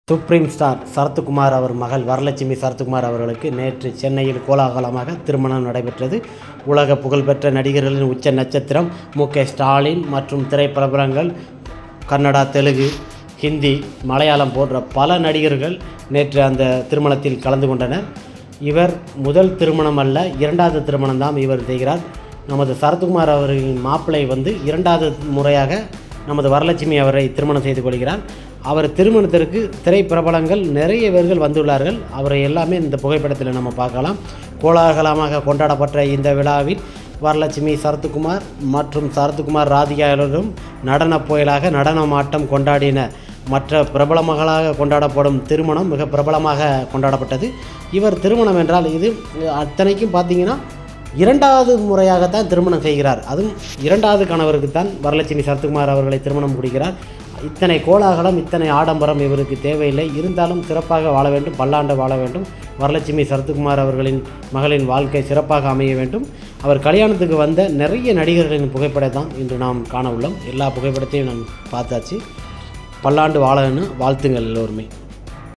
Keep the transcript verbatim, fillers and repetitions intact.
Supreme star Sarathkumar அவர் மகள் வரலட்சுமி சரத்குமார் அவர்களுக்கு நேற்று சென்னையில் கோலாகலமாக திருமணம் நடைபெற்றது. உலக புகழ்பெற்ற நடிகர்களின் உச்ச நட்சத்திரம் மு க ஸ்டாலின் மற்றும் திரைப்பிரபலங்கள், கன்னடா, தெலுங்கு, ஹிந்தி, மலையாளம் போன்ற பல நடிகர்கள் நேற்று அந்த திருமணத்தில் கலந்து கொண்டனர். இவர் முதல் திருமணம் அல்ல, இரண்டாவது திருமணம் தான் இவர் செய்கிறார். நமது சரத்குமார் அவர்களின் மாப்பிள்ளை வந்து இரண்டாவது முறையாக நமது வரலட்சுமி அவரை திருமணம் செய்து கொள்கிறார். அவர் திருமணத்திற்கு திரைப்பிரபலங்கள் நிறைய பேர்கள் வந்துள்ளார்கள். அவரை எல்லாமே இந்த புகைப்படத்தில் நம்ம பார்க்கலாம். கோலாகலமாக கொண்டாடப்பட்ட இந்த விழாவில் வரலட்சுமி, சரத்குமார் மற்றும் சரத்குமார் ராதிகாவிலும் நடன புயலாக நடனமாட்டம் கொண்டாடின. மற்ற பிரபலமகளாக கொண்டாடப்படும் திருமணம் மிக பிரபலமாக கொண்டாடப்பட்டது. இவர் திருமணம் என்றால் இது அத்தனைக்கும் பார்த்திங்கன்னா இரண்டாவது முறையாகத்தான் திருமணம் செய்கிறார். அதுவும் இரண்டாவது கணவருக்குத்தான் வரலட்சுமி சரத்குமார் அவர்களை திருமணம் முடிக்கிறார். இத்தனை கோலாகலம், இத்தனை ஆடம்பரம் இவருக்கு தேவையில்லை. இருந்தாலும் சிறப்பாக வாழ வேண்டும், பல்லாண்டு வாழ வேண்டும். வரலட்சுமி சரத்குமார் அவர்களின் மகளின் வாழ்க்கை சிறப்பாக அமைய வேண்டும். அவர் கல்யாணத்துக்கு வந்த நிறைய நடிகர்களின் புகைப்படம் தான் இன்று நாம் காண உள்ளோம். எல்லா புகைப்படத்தையும் நாம் பார்த்தாச்சு. பல்லாண்டு வாழன்னு வாழ்த்துங்கள் எல்லோருமே.